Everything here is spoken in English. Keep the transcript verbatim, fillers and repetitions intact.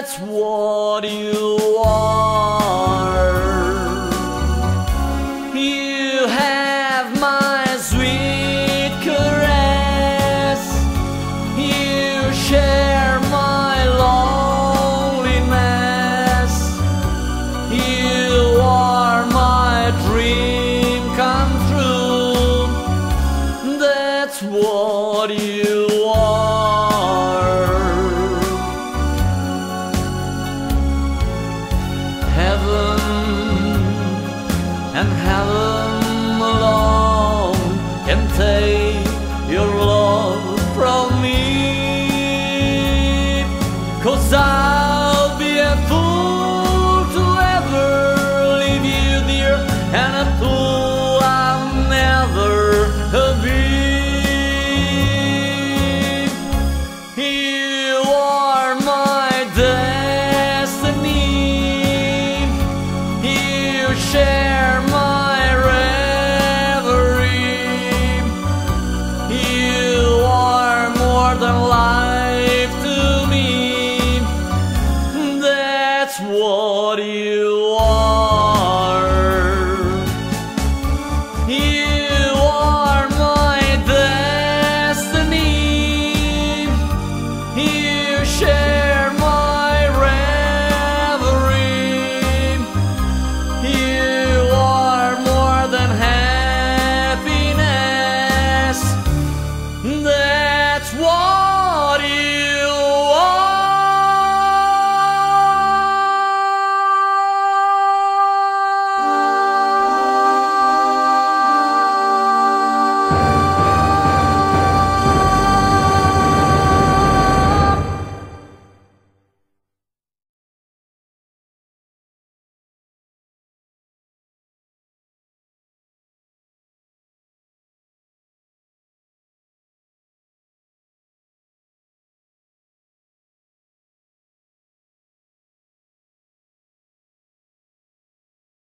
That's what you are. You have my sweet caress. You share my loneliness. You are my dream come true. That's what you are. Heaven and heaven alone can take your love from me, 'cause I'll be a fool to ever leave you dear, and a fool I'll never be. You are my destiny. You share my reverie. You are more than life to me. That's what you